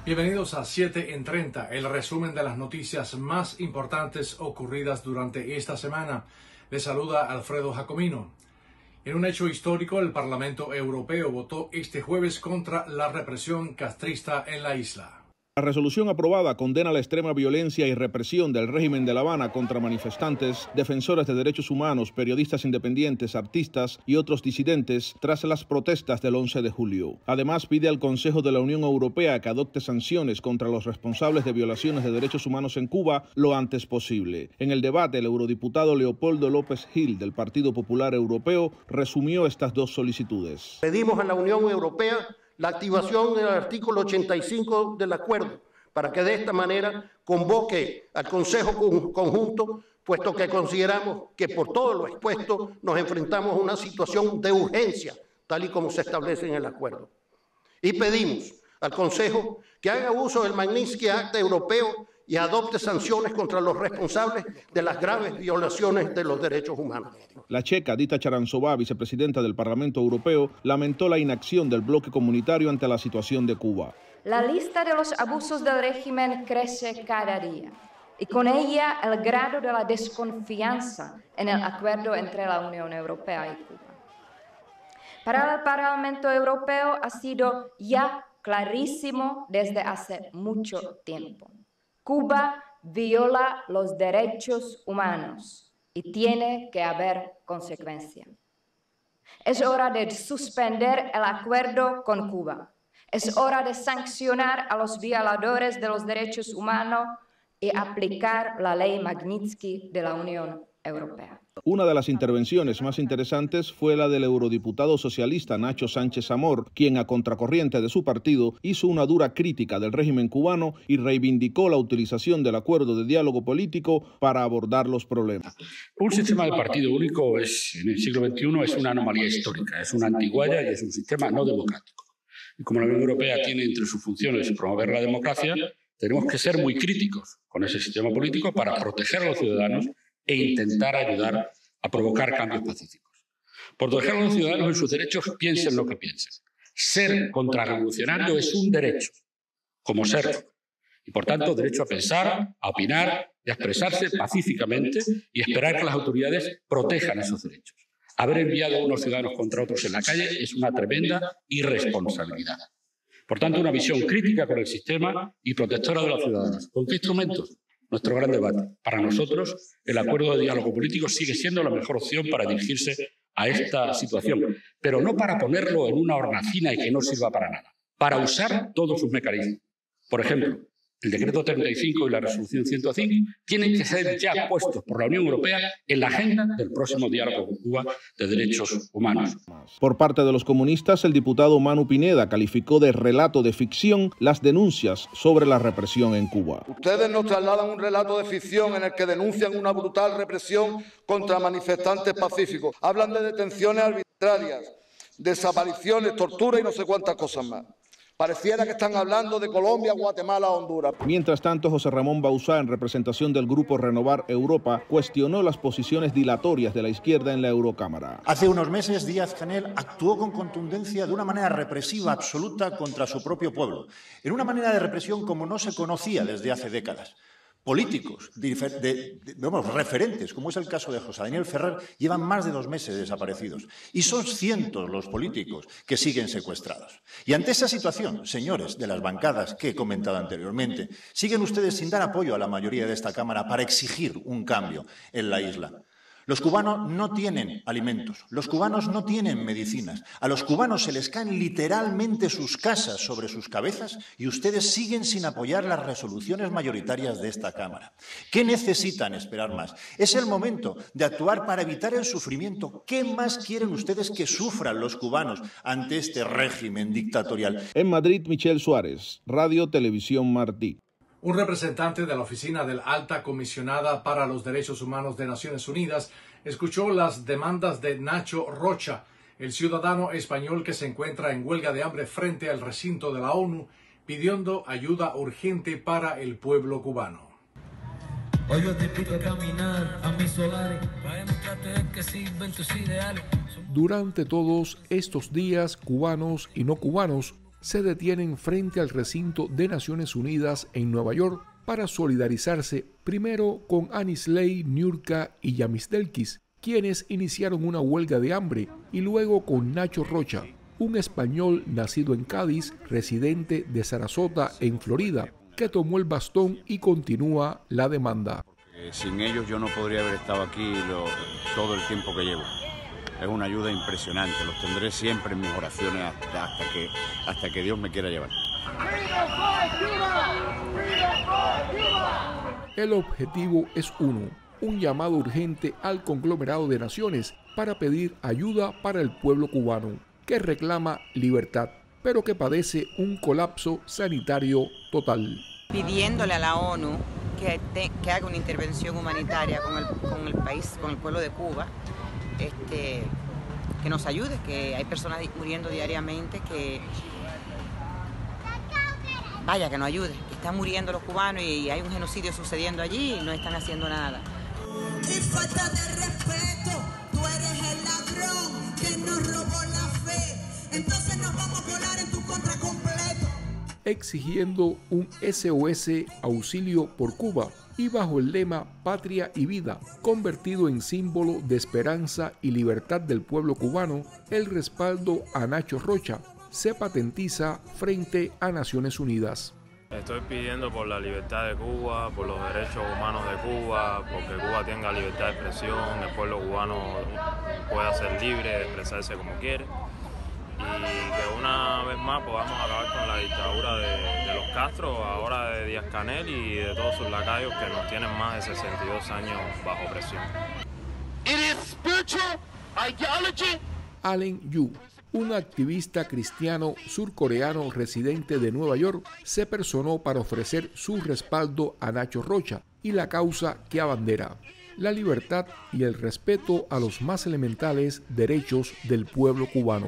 Bienvenidos a 7 en 30, el resumen de las noticias más importantes ocurridas durante esta semana. Les saluda Alfredo Jacomino. En un hecho histórico, el Parlamento Europeo votó este jueves contra la represión castrista en la isla. La resolución aprobada condena la extrema violencia y represión del régimen de La Habana contra manifestantes, defensores de derechos humanos, periodistas independientes, artistas y otros disidentes tras las protestas del 11 de julio. Además, pide al Consejo de la Unión Europea que adopte sanciones contra los responsables de violaciones de derechos humanos en Cuba lo antes posible. En el debate, el eurodiputado Leopoldo López Gil del Partido Popular Europeo resumió estas dos solicitudes. Pedimos a la Unión Europea la activación del artículo 85 del acuerdo, para que de esta manera convoque al Consejo Conjunto, puesto que consideramos que por todo lo expuesto nos enfrentamos a una situación de urgencia, tal y como se establece en el acuerdo. Y pedimos al Consejo que haga uso del Magnitsky Act europeo y adopte sanciones contra los responsables de las graves violaciones de los derechos humanos. La checa Dita Charanzová, vicepresidenta del Parlamento Europeo, lamentó la inacción del bloque comunitario ante la situación de Cuba. La lista de los abusos del régimen crece cada día y con ella el grado de la desconfianza en el acuerdo entre la Unión Europea y Cuba. Para el Parlamento Europeo ha sido ya clarísimo desde hace mucho tiempo. Cuba viola los derechos humanos y tiene que haber consecuencia. Es hora de suspender el acuerdo con Cuba. Es hora de sancionar a los violadores de los derechos humanos y aplicar la ley Magnitsky de la Unión Europea. Una de las intervenciones más interesantes fue la del eurodiputado socialista Nacho Sánchez Amor, quien a contracorriente de su partido hizo una dura crítica del régimen cubano y reivindicó la utilización del acuerdo de diálogo político para abordar los problemas. Un sistema de partido único en el siglo XXI es una anomalía histórica, es una antigualla y es un sistema no democrático. Y como la Unión Europea tiene entre sus funciones promover la democracia, tenemos que ser muy críticos con ese sistema político para proteger a los ciudadanos e intentar ayudar a provocar cambios pacíficos. Por proteger a los ciudadanos en sus derechos, piensen lo que piensen. Ser contrarrevolucionario es un derecho, como serlo. Y por tanto, derecho a pensar, a opinar y a expresarse pacíficamente y esperar que las autoridades protejan esos derechos. Haber enviado a unos ciudadanos contra otros en la calle es una tremenda irresponsabilidad. Por tanto, una visión crítica con el sistema y protectora de los ciudadanos. ¿Con qué instrumentos? Nuestro gran debate. Para nosotros, el acuerdo de diálogo político sigue siendo la mejor opción para dirigirse a esta situación, pero no para ponerlo en una hornacina y que no sirva para nada, para usar todos sus mecanismos. Por ejemplo, el decreto 35 y la resolución 105 tienen que ser ya puestos por la Unión Europea en la agenda del próximo diálogo con Cuba de derechos humanos. Por parte de los comunistas, el diputado Manu Pineda calificó de relato de ficción las denuncias sobre la represión en Cuba. Ustedes nos trasladan un relato de ficción en el que denuncian una brutal represión contra manifestantes pacíficos. Hablan de detenciones arbitrarias, desapariciones, tortura y no sé cuántas cosas más. Pareciera que están hablando de Colombia, Guatemala, Honduras. Mientras tanto, José Ramón Bauzá, en representación del grupo Renovar Europa, cuestionó las posiciones dilatorias de la izquierda en la Eurocámara. Hace unos meses, Díaz-Canel actuó con contundencia de una manera represiva absoluta contra su propio pueblo, en una manera de represión como no se conocía desde hace décadas. Políticos, referentes, como es el caso de José Daniel Ferrer, llevan más de 2 meses desaparecidos. Y son cientos los políticos que siguen secuestrados. Y ante esa situación, señores de las bancadas que he comentado anteriormente, siguen ustedes sin dar apoyo a la mayoría de esta Cámara para exigir un cambio en la isla. Los cubanos no tienen alimentos, los cubanos no tienen medicinas, a los cubanos se les caen literalmente sus casas sobre sus cabezas y ustedes siguen sin apoyar las resoluciones mayoritarias de esta Cámara. ¿Qué necesitan esperar más? Es el momento de actuar para evitar el sufrimiento. ¿Qué más quieren ustedes que sufran los cubanos ante este régimen dictatorial? En Madrid, Michelle Suárez, Radio Televisión Martí. Un representante de la Oficina de la Alta Comisionada para los Derechos Humanos de Naciones Unidas escuchó las demandas de Nacho Rocha, el ciudadano español que se encuentra en huelga de hambre frente al recinto de la ONU, pidiendo ayuda urgente para el pueblo cubano. Hoy yo te invito a caminar a mis solares para demostrarte que sirven tus ideales. Durante todos estos días, cubanos y no cubanos se detienen frente al recinto de Naciones Unidas en Nueva York para solidarizarse primero con Anisley, Niurka y Yamisdelkis, quienes iniciaron una huelga de hambre, y luego con Nacho Rocha, un español nacido en Cádiz, residente de Sarasota en Florida, que tomó el bastón y continúa la demanda. Sin ellos yo no podría haber estado aquí todo el tiempo que llevo. Es una ayuda impresionante, los tendré siempre en mis oraciones hasta que Dios me quiera llevar. El objetivo es uno, un llamado urgente al conglomerado de naciones para pedir ayuda para el pueblo cubano, que reclama libertad, pero que padece un colapso sanitario total. Pidiéndole a la ONU que haga una intervención humanitaria con el país, con el pueblo de Cuba, que nos ayude, que hay personas muriendo diariamente, que nos ayude, que están muriendo los cubanos y hay un genocidio sucediendo allí y no están haciendo nada. Y falta de respeto, tú eres el ladrón que nos robó la fe, entonces nos vamos a volar en tu contra completo. Exigiendo un SOS auxilio por Cuba y bajo el lema Patria y Vida, convertido en símbolo de esperanza y libertad del pueblo cubano, el respaldo a Nacho Rocha se patentiza frente a Naciones Unidas. Estoy pidiendo por la libertad de Cuba, por los derechos humanos de Cuba, porque Cuba tenga libertad de expresión, el pueblo cubano pueda ser libre de expresarse como quiere y que una vez más podamos acabar con la dictadura de los Castro, ahora de Díaz-Canel y de todos sus lacayos que nos tienen más de 62 años bajo presión. Allen Yu, un activista cristiano surcoreano residente de Nueva York, se personó para ofrecer su respaldo a Nacho Rocha y la causa que abandera: la libertad y el respeto a los más elementales derechos del pueblo cubano.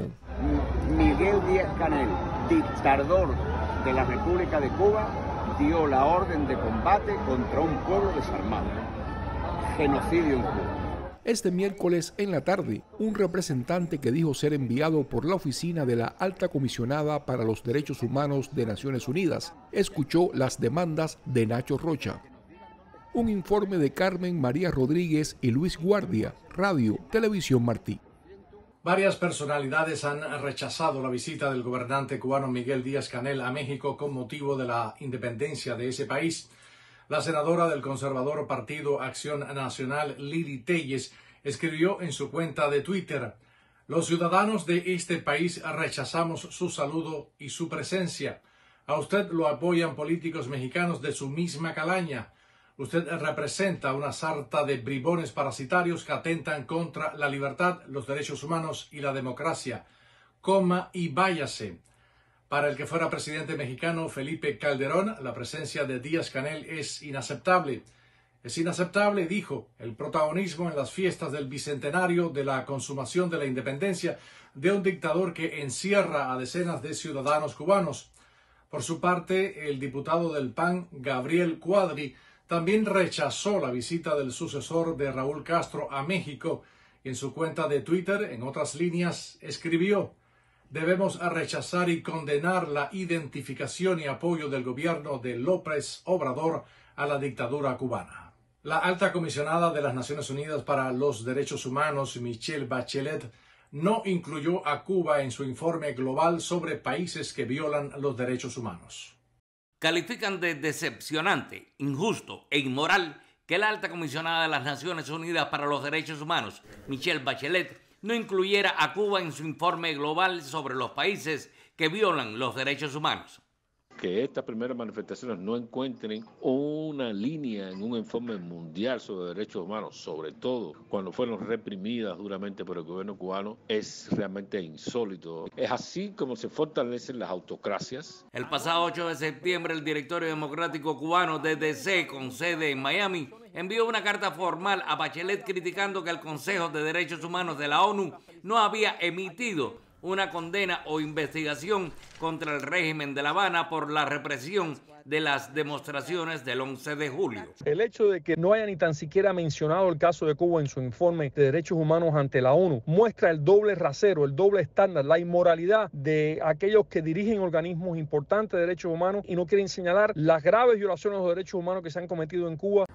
Miguel Díaz-Canel, dictador de la República de Cuba, dio la orden de combate contra un pueblo desarmado. Genocidio en Cuba. Este miércoles en la tarde, un representante que dijo ser enviado por la oficina de la Alta Comisionada para los Derechos Humanos de Naciones Unidas escuchó las demandas de Nacho Rocha. Un informe de Carmen María Rodríguez y Luis Guardia, Radio Televisión Martí. Varias personalidades han rechazado la visita del gobernante cubano Miguel Díaz-Canel a México con motivo de la independencia de ese país. La senadora del conservador Partido Acción Nacional, Lili Telles, escribió en su cuenta de Twitter: «Los ciudadanos de este país rechazamos su saludo y su presencia. A usted lo apoyan políticos mexicanos de su misma calaña. Usted representa una sarta de bribones parasitarios que atentan contra la libertad, los derechos humanos y la democracia. Coma y váyase». Para el que fuera presidente mexicano Felipe Calderón, la presencia de Díaz-Canel es inaceptable. Es inaceptable, dijo, el protagonismo en las fiestas del bicentenario de la consumación de la independencia de un dictador que encierra a decenas de ciudadanos cubanos. Por su parte, el diputado del PAN, Gabriel Cuadri, también rechazó la visita del sucesor de Raúl Castro a México. En su cuenta de Twitter, en otras líneas, escribió: «Debemos rechazar y condenar la identificación y apoyo del gobierno de López Obrador a la dictadura cubana». La alta comisionada de las Naciones Unidas para los Derechos Humanos, Michelle Bachelet, no incluyó a Cuba en su informe global sobre países que violan los derechos humanos. Califican de decepcionante, injusto e inmoral que la alta comisionada de las Naciones Unidas para los Derechos Humanos, Michelle Bachelet, no incluyera a Cuba en su informe global sobre los países que violan los derechos humanos. Que estas primeras manifestaciones no encuentren una línea en un informe mundial sobre derechos humanos, sobre todo cuando fueron reprimidas duramente por el gobierno cubano, es realmente insólito. Es así como se fortalecen las autocracias. El pasado 8 de septiembre, el Directorio Democrático Cubano, DDC, con sede en Miami, envió una carta formal a Bachelet criticando que el Consejo de Derechos Humanos de la ONU no había emitido una condena o investigación contra el régimen de La Habana por la represión de las demostraciones del 11 de julio. El hecho de que no haya ni tan siquiera mencionado el caso de Cuba en su informe de derechos humanos ante la ONU muestra el doble rasero, el doble estándar, la inmoralidad de aquellos que dirigen organismos importantes de derechos humanos y no quieren señalar las graves violaciones de los derechos humanos que se han cometido en Cuba.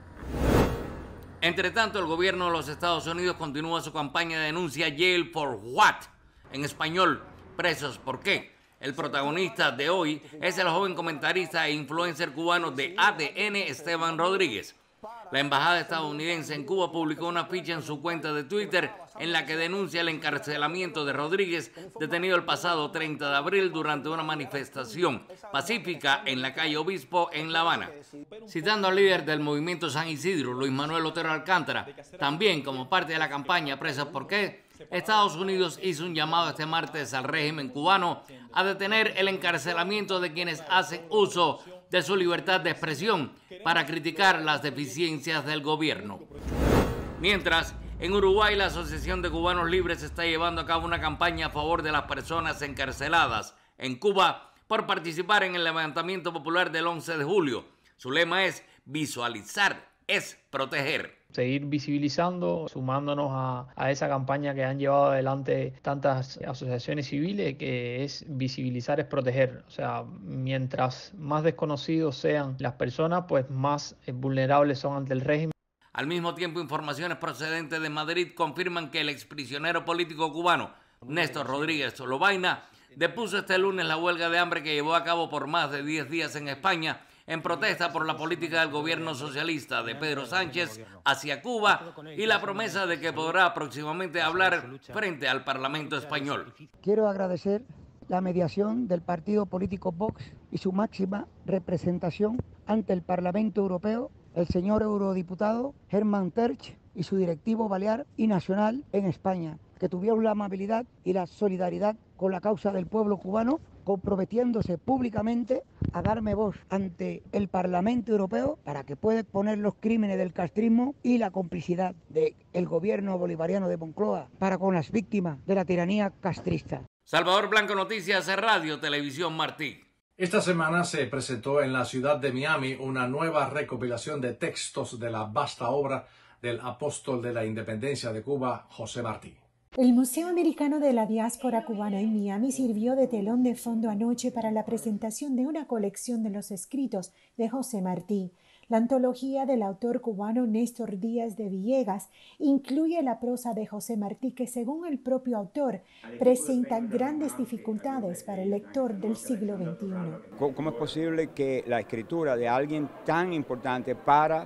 Entre tanto, el gobierno de los Estados Unidos continúa su campaña de denuncia Jail for What? En español, ¿presos por qué? El protagonista de hoy es el joven comentarista e influencer cubano de ADN, Esteban Rodríguez. La embajada estadounidense en Cuba publicó una ficha en su cuenta de Twitter en la que denuncia el encarcelamiento de Rodríguez, detenido el pasado 30 de abril durante una manifestación pacífica en la calle Obispo en La Habana. Citando al líder del movimiento San Isidro, Luis Manuel Otero Alcántara, también como parte de la campaña Presos por qué, Estados Unidos hizo un llamado este martes al régimen cubano a detener el encarcelamiento de quienes hacen uso de su libertad de expresión para criticar las deficiencias del gobierno. Mientras, en Uruguay la Asociación de Cubanos Libres está llevando a cabo una campaña a favor de las personas encarceladas en Cuba por participar en el levantamiento popular del 11 de julio. Su lema es visualizar es proteger. Seguir visibilizando, sumándonos a esa campaña que han llevado adelante tantas asociaciones civiles, que es visibilizar es proteger. O sea, mientras más desconocidos sean las personas, pues más vulnerables son ante el régimen. Al mismo tiempo, informaciones procedentes de Madrid confirman que el exprisionero político cubano Néstor Rodríguez Lobaina depuso este lunes la huelga de hambre que llevó a cabo por más de 10 días en España en protesta por la política del gobierno socialista de Pedro Sánchez hacia Cuba y la promesa de que podrá próximamente hablar frente al Parlamento español. Quiero agradecer la mediación del partido político Vox y su máxima representación ante el Parlamento Europeo, el señor eurodiputado Herman Terch y su directivo balear y nacional en España, que tuvieron la amabilidad y la solidaridad con la causa del pueblo cubano, comprometiéndose públicamente a darme voz ante el Parlamento Europeo para que pueda exponer los crímenes del castrismo y la complicidad del gobierno bolivariano de Moncloa para con las víctimas de la tiranía castrista. Salvador Blanco, Noticias, Radio Televisión Martí. Esta semana se presentó en la ciudad de Miami una nueva recopilación de textos de la vasta obra del apóstol de la independencia de Cuba, José Martí. El Museo Americano de la Diáspora Cubana en Miami sirvió de telón de fondo anoche para la presentación de una colección de los escritos de José Martí. La antología del autor cubano Néstor Díaz de Villegas incluye la prosa de José Martí que, según el propio autor, presenta grandes dificultades para el lector del siglo XXI. ¿Cómo es posible que la escritura de alguien tan importante para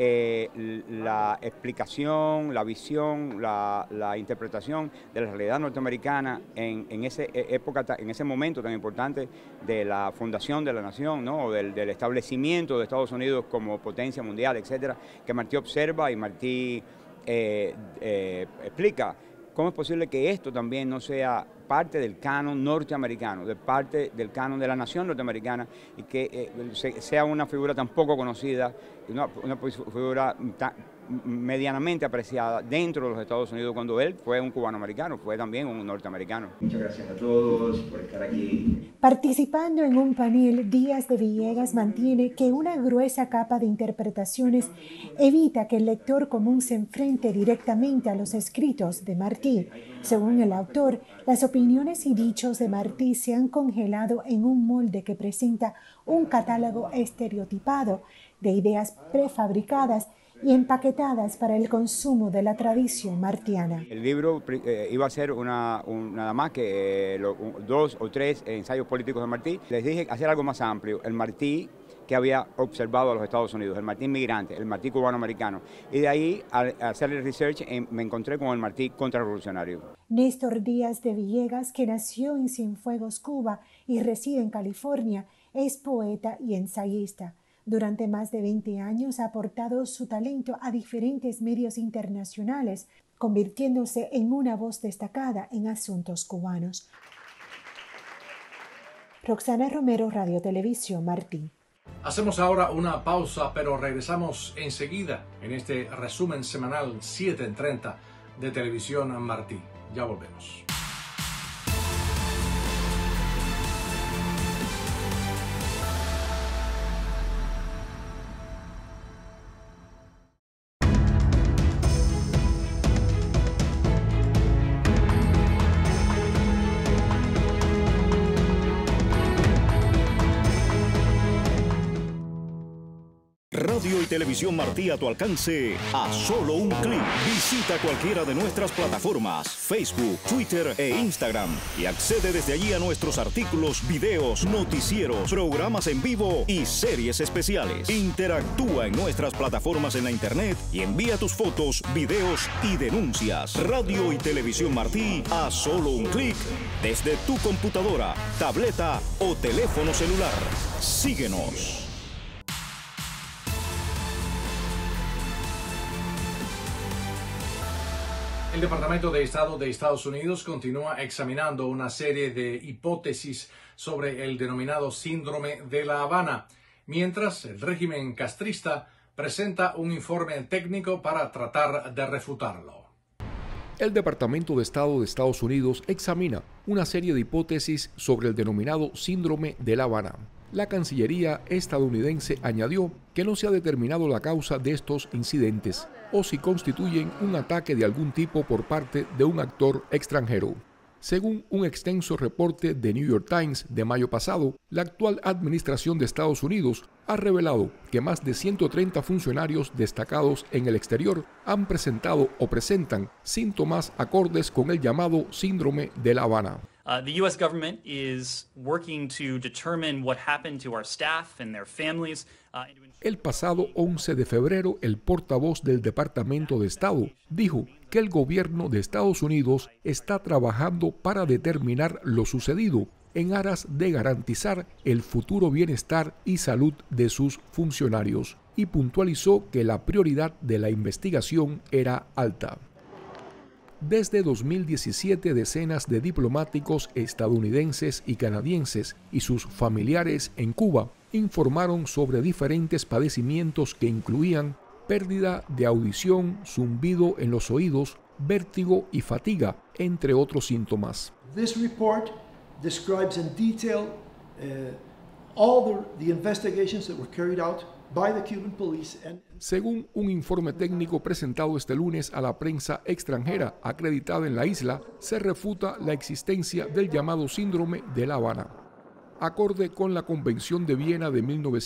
la explicación, la visión, la interpretación de la realidad norteamericana en esa época, en ese momento tan importante de la fundación de la nación, ¿no? O del establecimiento de Estados Unidos como potencia mundial, etcétera, que Martí observa y Martí explica? ¿Cómo es posible que esto también no sea parte del canon norteamericano, de parte del canon de la nación norteamericana, y que sea una figura tan poco conocida, una figura medianamente apreciada dentro de los Estados Unidos, cuando él fue un cubano-americano, fue también un norteamericano? Muchas gracias a todos por estar aquí. Participando en un panel, Díaz de Villegas mantiene que una gruesa capa de interpretaciones evita que el lector común se enfrente directamente a los escritos de Martí. Según el autor, las opiniones y dichos de Martí se han congelado en un molde que presenta un catálogo estereotipado de ideas prefabricadas y empaquetadas para el consumo de la tradición martiana. El libro iba a ser nada más que 2 o 3 ensayos políticos de Martí. Les dije hacer algo más amplio, el Martí que había observado a los Estados Unidos, el Martí inmigrante, el Martí cubano-americano. Y de ahí, al hacer el research, me encontré con el Martí contrarrevolucionario. Néstor Díaz de Villegas, que nació en Cienfuegos, Cuba, y reside en California, es poeta y ensayista. Durante más de 20 años ha aportado su talento a diferentes medios internacionales, convirtiéndose en una voz destacada en asuntos cubanos. Roxana Romero, Radio Televisión Martí. Hacemos ahora una pausa, pero regresamos enseguida en este resumen semanal 7 en 30 de Televisión Martí. Ya volvemos. Radio y Televisión Martí a tu alcance a solo un clic. Visita cualquiera de nuestras plataformas, Facebook, Twitter e Instagram y accede desde allí a nuestros artículos, videos, noticieros, programas en vivo y series especiales. Interactúa en nuestras plataformas en la internet y envía tus fotos, videos y denuncias. Radio y Televisión Martí a solo un clic desde tu computadora, tableta o teléfono celular. Síguenos. El Departamento de Estado de Estados Unidos continúa examinando una serie de hipótesis sobre el denominado síndrome de La Habana, mientras el régimen castrista presenta un informe técnico para tratar de refutarlo. El Departamento de Estado de Estados Unidos examina una serie de hipótesis sobre el denominado síndrome de La Habana. La Cancillería estadounidense añadió que no se ha determinado la causa de estos incidentes o si constituyen un ataque de algún tipo por parte de un actor extranjero. Según un extenso reporte de New York Times de mayo pasado, la actual administración de Estados Unidos ha revelado que más de 130 funcionarios destacados en el exterior han presentado o presentan síntomas acordes con el llamado síndrome de La Habana. The U.S. government is working to determine what happened to our staff and their families. El pasado 11 de febrero, el portavoz del Departamento de Estado dijo que el gobierno de Estados Unidos está trabajando para determinar lo sucedido en aras de garantizar el futuro bienestar y salud de sus funcionarios, y puntualizó que la prioridad de la investigación era alta. Desde 2017, decenas de diplomáticos estadounidenses y canadienses y sus familiares en Cuba informaron sobre diferentes padecimientos que incluían pérdida de audición, zumbido en los oídos, vértigo y fatiga, entre otros síntomas. This report describes in detail all the investigations that were carried out by the Cuban police and según un informe técnico presentado este lunes a la prensa extranjera acreditada en la isla, se refuta la existencia del llamado síndrome de La Habana. Acorde con la Convención de Viena de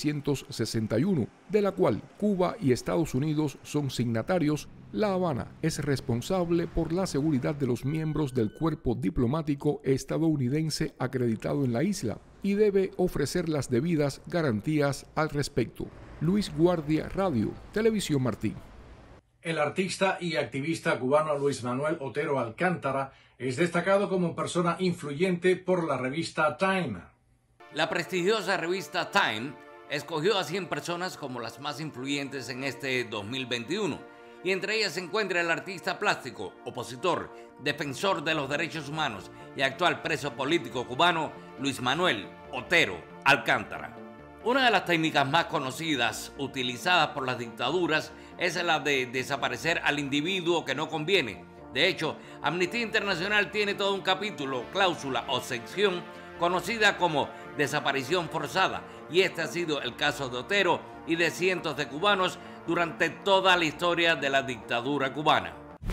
1961, de la cual Cuba y Estados Unidos son signatarios, La Habana es responsable por la seguridad de los miembros del cuerpo diplomático estadounidense acreditado en la isla y debe ofrecer las debidas garantías al respecto. Luis Guardia, Radio, Televisión Martí. El artista y activista cubano Luis Manuel Otero Alcántara es destacado como persona influyente por la revista Time. La prestigiosa revista Time escogió a 100 personas como las más influyentes en este 2021, y entre ellas se encuentra el artista plástico, opositor, defensor de los derechos humanos y actual preso político cubano Luis Manuel Otero Alcántara. Una de las técnicas más conocidas utilizadas por las dictaduras es la de desaparecer al individuo que no conviene. De hecho, Amnistía Internacional tiene todo un capítulo, cláusula o sección conocida como desaparición forzada, y este ha sido el caso de Otero y de cientos de cubanos durante toda la historia de la dictadura cubana.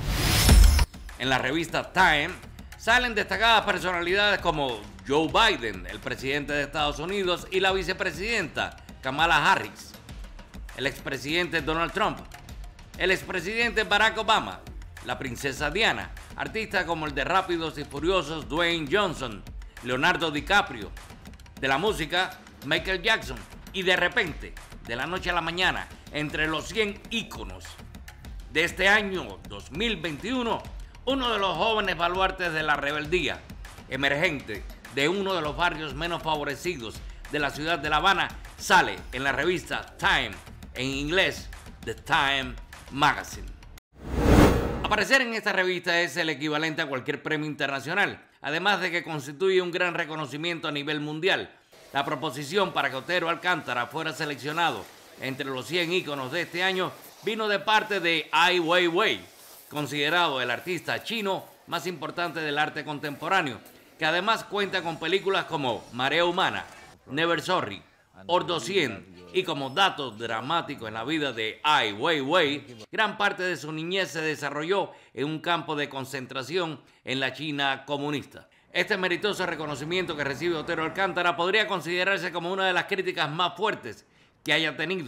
En la revista Time salen destacadas personalidades como Joe Biden, el presidente de Estados Unidos, y la vicepresidenta Kamala Harris, el expresidente Donald Trump, el expresidente Barack Obama, la princesa Diana, artistas como el de Rápidos y Furiosos Dwayne Johnson, Leonardo DiCaprio, de la música Michael Jackson, y de repente, de la noche a la mañana, entre los 100 íconos de este año 2021, uno de los jóvenes baluartes de la rebeldía, emergente de uno de los barrios menos favorecidos de la ciudad de La Habana, sale en la revista Time, en inglés, The Time Magazine. Aparecer en esta revista es el equivalente a cualquier premio internacional, además de que constituye un gran reconocimiento a nivel mundial. La proposición para que Otero Alcántara fuera seleccionado entre los 100 íconos de este año vino de parte de Ai Weiwei, considerado el artista chino más importante del arte contemporáneo, que además cuenta con películas como Marea Humana, Never Sorry, Ordo 100, y como dato dramático en la vida de Ai Weiwei, gran parte de su niñez se desarrolló en un campo de concentración en la China comunista. Este meritoso reconocimiento que recibe Otero Alcántara podría considerarse como una de las críticas más fuertes que haya tenido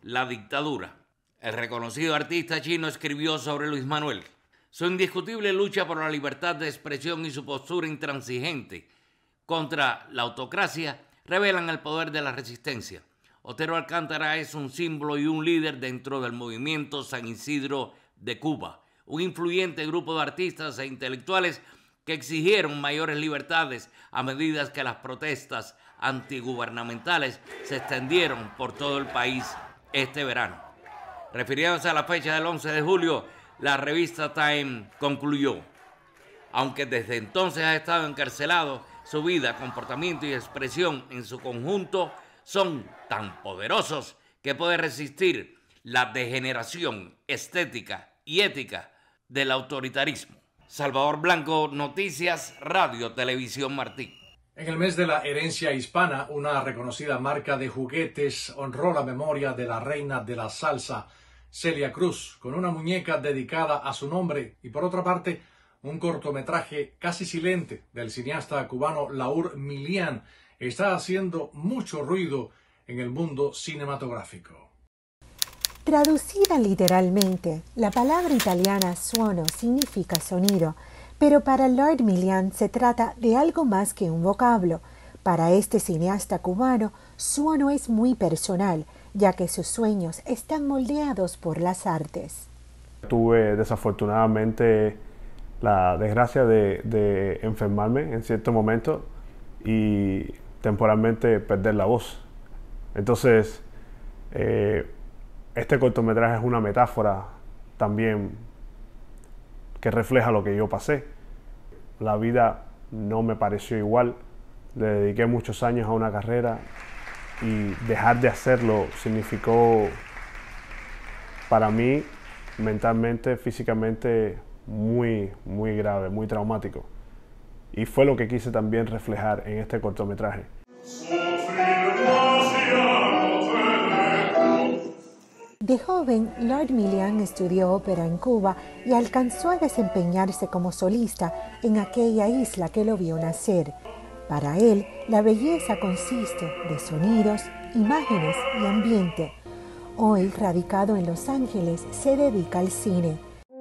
la dictadura. El reconocido artista chino escribió sobre Luis Manuel. Su indiscutible lucha por la libertad de expresión y su postura intransigente contra la autocracia revelan el poder de la resistencia. Otero Alcántara es un símbolo y un líder dentro del movimiento San Isidro de Cuba, un influyente grupo de artistas e intelectuales que exigieron mayores libertades a medida que las protestas antigubernamentales se extendieron por todo el país este verano. Refiriéndose a la fecha del 11 de julio, la revista Time concluyó: aunque desde entonces ha estado encarcelado, su vida, comportamiento y expresión en su conjunto son tan poderosos que puede resistir la degeneración estética y ética del autoritarismo. Salvador Blanco, Noticias Radio Televisión Martí. En el mes de la herencia hispana, una reconocida marca de juguetes honró la memoria de la reina de la salsa, Celia Cruz, con una muñeca dedicada a su nombre y, por otra parte, un cortometraje casi silente del cineasta cubano Laur Milian está haciendo mucho ruido en el mundo cinematográfico. Traducida literalmente, la palabra italiana suono significa sonido, pero para Lord Milian se trata de algo más que un vocablo. Para este cineasta cubano, suono es muy personal, ya que sus sueños están moldeados por las artes. Tuve desafortunadamente la desgracia de enfermarme en cierto momento y temporalmente perder la voz. Entonces, este cortometraje es una metáfora también que refleja lo que yo pasé. La vida no me pareció igual. Le dediqué muchos años a una carrera y dejar de hacerlo significó para mí mentalmente, físicamente muy grave, muy traumático. Y fue lo que quise también reflejar en este cortometraje. De joven, Lord Milian estudió ópera en Cuba y alcanzó a desempeñarse como solista en aquella isla que lo vio nacer. Para él, la belleza consiste de sonidos, imágenes y ambiente. Hoy, radicado en Los Ángeles, se dedica al cine.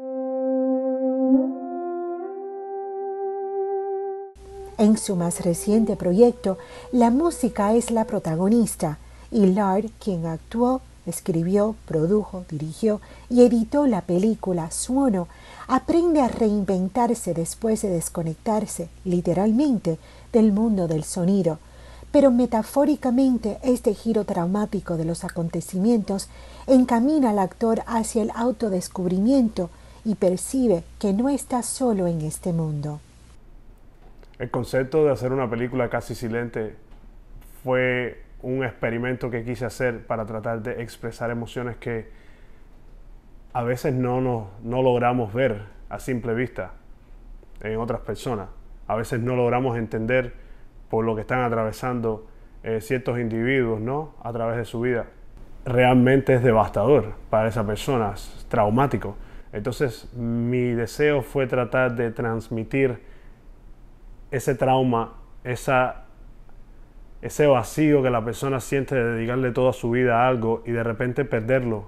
En su más reciente proyecto, la música es la protagonista y Lord, quien actuó, escribió, produjo, dirigió y editó la película Suono, aprende a reinventarse después de desconectarse, literalmente, del mundo del sonido. Pero metafóricamente, este giro traumático de los acontecimientos encamina al actor hacia el autodescubrimiento y percibe que no está solo en este mundo. El concepto de hacer una película casi silente fue un experimento que quise hacer para tratar de expresar emociones que a veces no logramos ver a simple vista en otras personas. A veces no logramos entender por lo que están atravesando ciertos individuos, ¿no?, a través de su vida. Realmente es devastador para esa persona, es traumático. Entonces mi deseo fue tratar de transmitir ese trauma, ese vacío que la persona siente de dedicarle toda su vida a algo y de repente perderlo.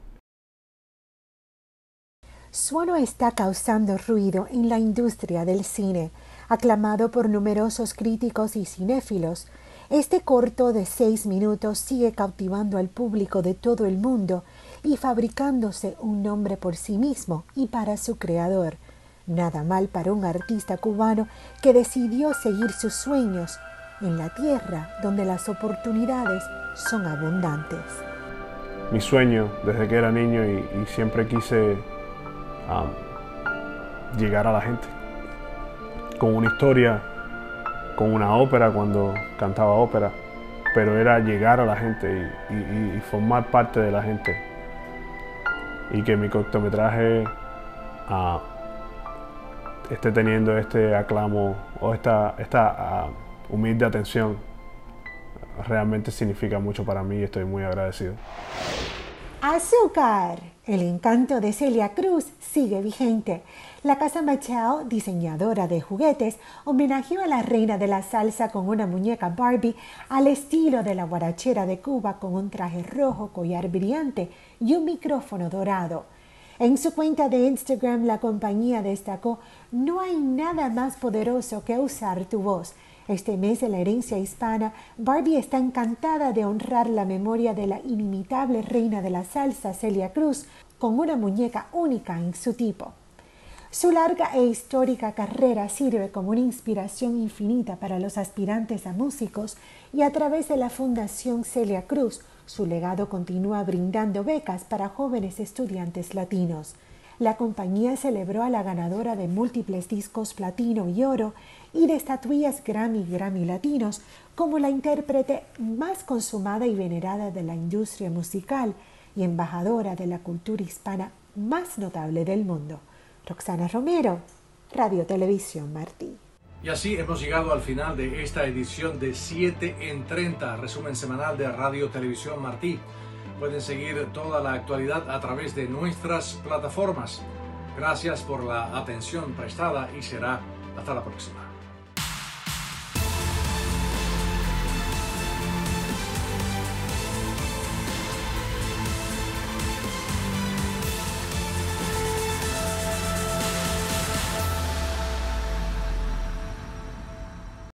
Suono está causando ruido en la industria del cine. Aclamado por numerosos críticos y cinéfilos, este corto de 6 minutos sigue cautivando al público de todo el mundo y fabricándose un nombre por sí mismo y para su creador. Nada mal para un artista cubano que decidió seguir sus sueños en la tierra donde las oportunidades son abundantes. Mi sueño desde que era niño y siempre quise llegar a la gente con una historia, con una ópera cuando cantaba ópera, pero era llegar a la gente y formar parte de la gente y que mi cortometraje esté teniendo este aclamo o esta humilde atención realmente significa mucho para mí y estoy muy agradecido. Azúcar. El encanto de Celia Cruz sigue vigente. La casa Mattel, diseñadora de juguetes, homenajeó a la reina de la salsa con una muñeca Barbie al estilo de la guarachera de Cuba, con un traje rojo, collar brillante y un micrófono dorado. En su cuenta de Instagram, la compañía destacó: "No hay nada más poderoso que usar tu voz". Este mes de la herencia hispana, Barbie está encantada de honrar la memoria de la inimitable reina de la salsa, Celia Cruz, con una muñeca única en su tipo. Su larga e histórica carrera sirve como una inspiración infinita para los aspirantes a músicos, y a través de la Fundación Celia Cruz, su legado continúa brindando becas para jóvenes estudiantes latinos. La compañía celebró a la ganadora de múltiples discos platino y oro y de estatuillas Grammy latinos como la intérprete más consumada y venerada de la industria musical y embajadora de la cultura hispana más notable del mundo. Roxana Romero, Radio Televisión Martí. Y así hemos llegado al final de esta edición de 7 en 30, resumen semanal de Radio Televisión Martí. Pueden seguir toda la actualidad a través de nuestras plataformas. Gracias por la atención prestada y será hasta la próxima.